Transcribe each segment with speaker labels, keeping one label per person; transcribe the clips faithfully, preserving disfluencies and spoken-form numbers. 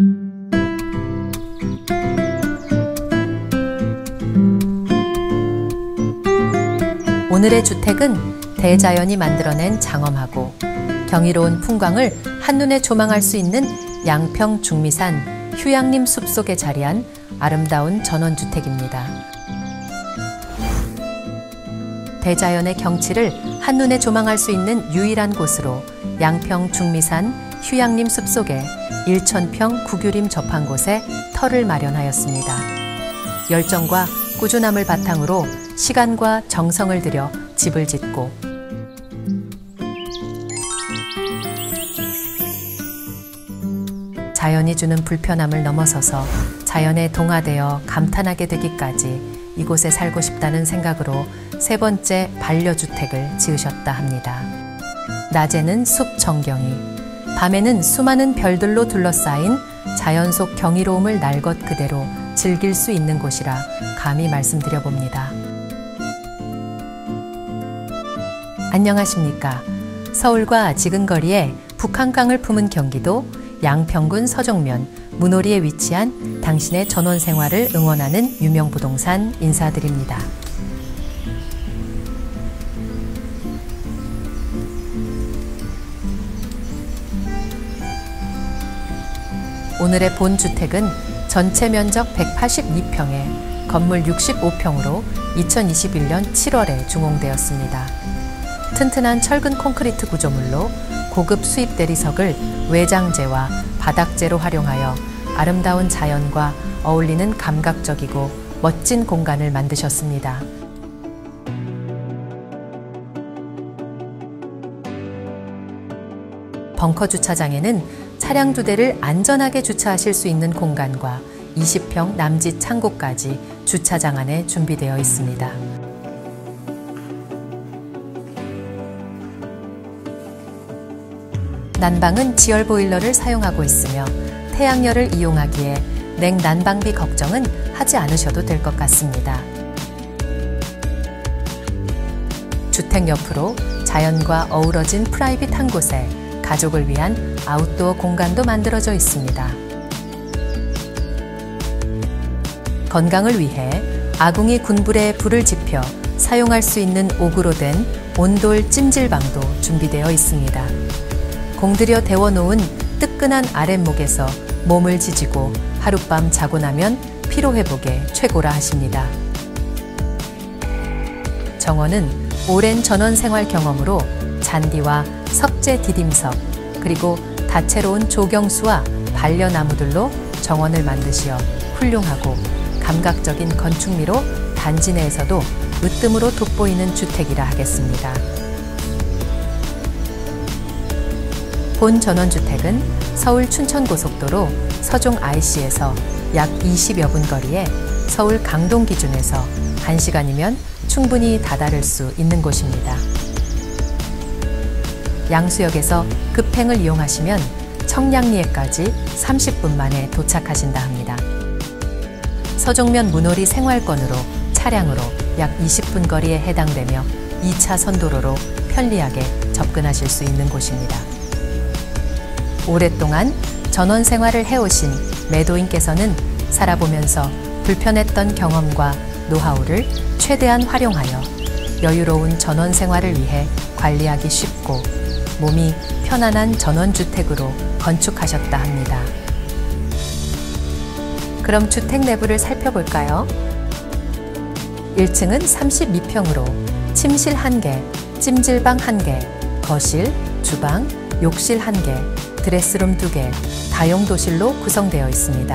Speaker 1: 오늘의 주택은 대자연이 만들어낸 장엄하고 경이로운 풍광을 한눈에 조망할 수 있는 양평 중미산 휴양림 숲속에 자리한 아름다운 전원주택입니다. 대자연의 경치를 한눈에 조망할 수 있는 유일한 곳으로 양평 중미산 휴양림 숲속에 천 평 국유림 접한 곳에 터를 마련하였습니다. 열정과 꾸준함을 바탕으로 시간과 정성을 들여 집을 짓고 자연이 주는 불편함을 넘어서서 자연에 동화되어 감탄하게 되기까지 이곳에 살고 싶다는 생각으로 세 번째 반려주택을 지으셨다 합니다. 낮에는 숲 전경이, 밤에는 수많은 별들로 둘러싸인 자연 속 경이로움을 날 것 그대로 즐길 수 있는 곳이라 감히 말씀드려봅니다. 안녕하십니까. 서울과 지근거리에 북한강을 품은 경기도 양평군 서종면 문오리에 위치한 당신의 전원 생활을 응원하는 유명 부동산 인사드립니다. 오늘의 본 주택은 전체 면적 백팔십이 평에 건물 육십오 평으로 이천이십일 년 칠월에 준공되었습니다. 튼튼한 철근 콘크리트 구조물로 고급 수입 대리석을 외장재와 바닥재로 활용하여 아름다운 자연과 어울리는 감각적이고 멋진 공간을 만드셨습니다. 벙커 주차장에는 차량 두 대를 안전하게 주차하실 수 있는 공간과 이십 평 남짓 창고까지 주차장 안에 준비되어 있습니다. 난방은 지열 보일러를 사용하고 있으며 태양열을 이용하기에 냉난방비 걱정은 하지 않으셔도 될 것 같습니다. 주택 옆으로 자연과 어우러진 프라이빗 한 곳에 가족을 위한 아웃도어 공간도 만들어져 있습니다. 건강을 위해 아궁이 군불에 불을 지펴 사용할 수 있는 옥으로 된 온돌 찜질방도 준비되어 있습니다. 공들여 데워놓은 뜨끈한 아랫목에서 몸을 지지고 하룻밤 자고 나면 피로회복에 최고라 하십니다. 정원은 오랜 전원생활 경험으로 잔디와 석재 디딤석 그리고 다채로운 조경수와 반려나무들로 정원을 만드시어 훌륭하고 감각적인 건축미로 단지 내에서도 으뜸으로 돋보이는 주택이라 하겠습니다. 본 전원주택은 서울 춘천고속도로 서종 아이씨에서 약 이십여 분 거리에 서울 강동 기준에서 한 시간이면 충분히 다다를 수 있는 곳입니다. 양수역에서 급행을 이용하시면 청량리에까지 삼십 분 만에 도착하신다 합니다. 서종면 문오리 생활권으로 차량으로 약 이십 분 거리에 해당되며 이 차 선도로로 편리하게 접근하실 수 있는 곳입니다. 오랫동안 전원 생활을 해오신 매도인께서는 살아보면서 불편했던 경험과 노하우를 최대한 활용하여 여유로운 전원 생활을 위해 관리하기 쉽고 몸이 편안한 전원주택으로 건축하셨다 합니다. 그럼 주택 내부를 살펴볼까요? 일 층은 삼십이 평으로 침실 한 개, 찜질방 한 개, 거실, 주방, 욕실 한 개, 드레스룸 두 개, 다용도실로 구성되어 있습니다.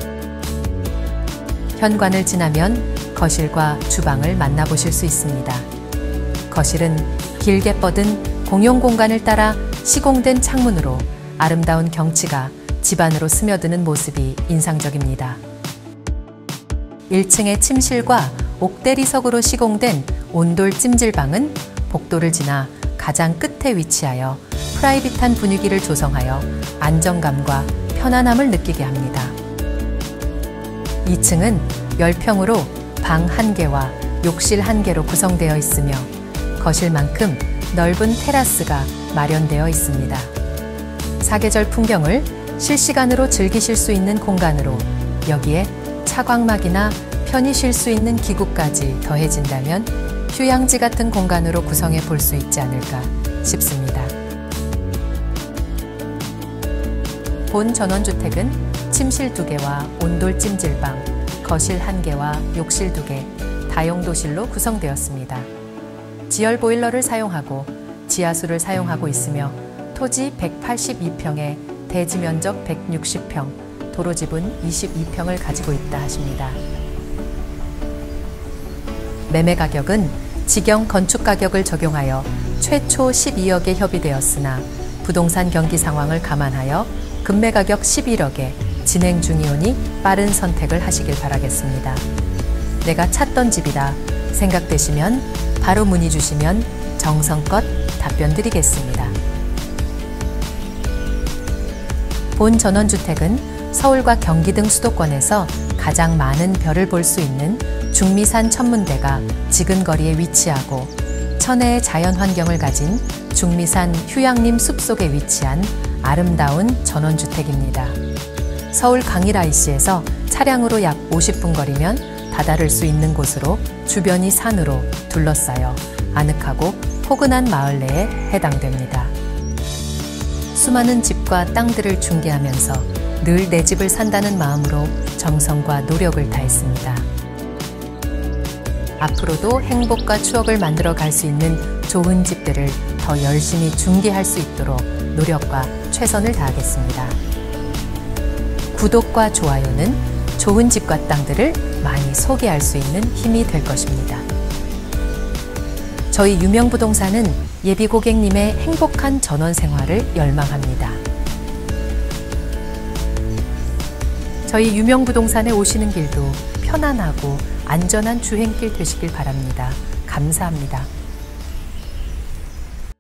Speaker 1: 현관을 지나면 거실과 주방을 만나보실 수 있습니다. 거실은 길게 뻗은 공용 공간을 따라 시공된 창문으로 아름다운 경치가 집 안으로 스며드는 모습이 인상적입니다. 일 층의 침실과 옥대리석으로 시공된 온돌 찜질방은 복도를 지나 가장 끝에 위치하여 프라이빗한 분위기를 조성하여 안정감과 편안함을 느끼게 합니다. 이 층은 십 평으로 방 한 개와 욕실 한 개로 구성되어 있으며 거실만큼 넓은 테라스가 마련되어 있습니다. 사계절 풍경을 실시간으로 즐기실 수 있는 공간으로 여기에 차광막이나 편히 쉴 수 있는 기구까지 더해진다면 휴양지 같은 공간으로 구성해 볼 수 있지 않을까 싶습니다. 본 전원주택은 침실 두 개와 온돌 찜질방, 거실 한 개와 욕실 두 개, 다용도실로 구성되었습니다. 지열 보일러를 사용하고 지하수를 사용하고 있으며 토지 백팔십이 평에 대지 면적 백육십 평, 도로 지분 이십이 평을 가지고 있다 하십니다. 매매 가격은 직영 건축 가격을 적용하여 최초 십이억에 협의되었으나 부동산 경기 상황을 감안하여 금매 가격 십일억에 진행 중이오니 빠른 선택을 하시길 바라겠습니다. 내가 찾던 집이다 생각되시면 바로 문의 주시면 정성껏 답변 드리겠습니다. 본 전원주택은 서울과 경기 등 수도권에서 가장 많은 별을 볼 수 있는 중미산 천문대가 지근거리에 위치하고 천혜의 자연환경을 가진 중미산 휴양림 숲속에 위치한 아름다운 전원주택입니다. 서울 강일아이씨에서 차량으로 약 오십 분 거리면 다다를 수 있는 곳으로 주변이 산으로 둘러싸여 아늑하고 포근한 마을 내에 해당됩니다. 수많은 집과 땅들을 중개하면서 늘 내 집을 산다는 마음으로 정성과 노력을 다했습니다. 앞으로도 행복과 추억을 만들어 갈 수 있는 좋은 집들을 더 열심히 중개할 수 있도록 노력과 최선을 다하겠습니다. 구독과 좋아요는 좋은 집과 땅들을 많이 소개할 수 있는 힘이 될 것입니다. 저희 유명부동산은 예비 고객님의 행복한 전원 생활을 열망합니다. 저희 유명부동산에 오시는 길도 편안하고 안전한 주행길 되시길 바랍니다. 감사합니다.